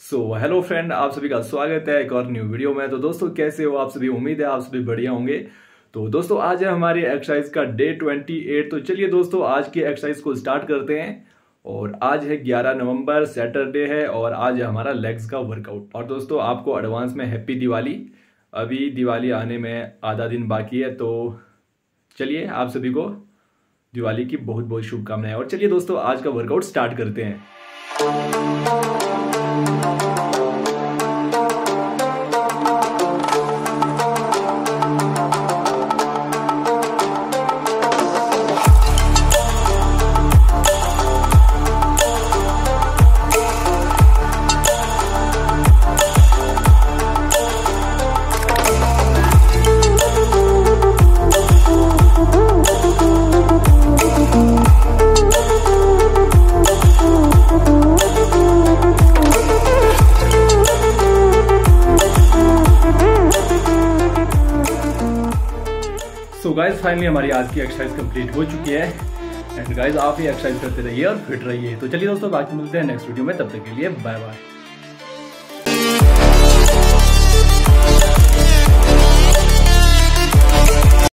Hello friend, आप सभी का स्वागत है एक और न्यू वीडियो में। तो दोस्तों कैसे हो आप सभी? उम्मीद है आप सभी बढ़िया होंगे। तो दोस्तों आज है हमारी एक्सरसाइज का डे 28। तो चलिए दोस्तों आज की एक्सरसाइज को स्टार्ट करते हैं। और आज है 11 नवंबर, सैटरडे है और आज है हमारा लेग्स का वर्कआउट। और दोस्तों आपको एडवांस में हैप्पी दिवाली। अभी दिवाली आने में आधा दिन बाकी है, तो चलिए आप सभी को दिवाली की बहुत बहुत शुभकामनाएं। और चलिए दोस्तों आज का वर्कआउट स्टार्ट करते हैं। सो गाइज फाइनली हमारी आज की एक्सरसाइज कंप्लीट हो चुकी है। एंड गाइज आप ये एक्सरसाइज करते रहिए और फिट रहिए। तो चलिए दोस्तों बाकी मिलते हैं नेक्स्ट वीडियो में, तब तक के लिए बाय बाय।